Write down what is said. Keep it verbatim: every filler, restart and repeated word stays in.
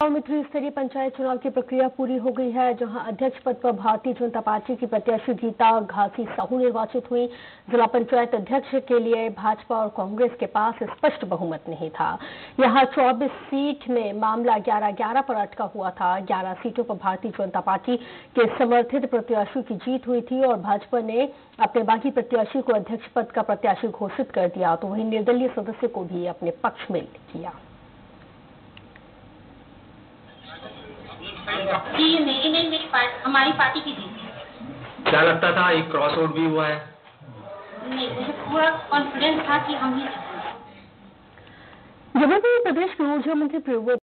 में त्रिस्तरीय पंचायत चुनाव की प्रक्रिया पूरी हो गई है, जहां अध्यक्ष पद पर भारतीय जनता पार्टी की प्रत्याशी गीता घासी साहू निर्वाचित हुई। जिला पंचायत अध्यक्ष के लिए भाजपा और कांग्रेस के पास स्पष्ट बहुमत नहीं था। यहां चौबीस सीट में मामला ग्यारह ग्यारह पर अटका हुआ था। ग्यारह सीटों पर भारतीय जनता पार्टी के समर्थित प्रत्याशी की जीत हुई थी और भाजपा ने अपने बागी प्रत्याशी को अध्यक्ष पद का प्रत्याशी घोषित कर दिया, तो वहीं निर्दलीय सदस्य को भी अपने पक्ष में किया। जी मेरी नहीं, मेरी पार्टी, हमारी पार्टी की जीत। क्या लगता था एक क्रॉस आउट भी हुआ है? नहीं, मुझे पूरा कॉन्फिडेंस था कि हम ही जबलपुर प्रदेश के ऊर्जा मंत्री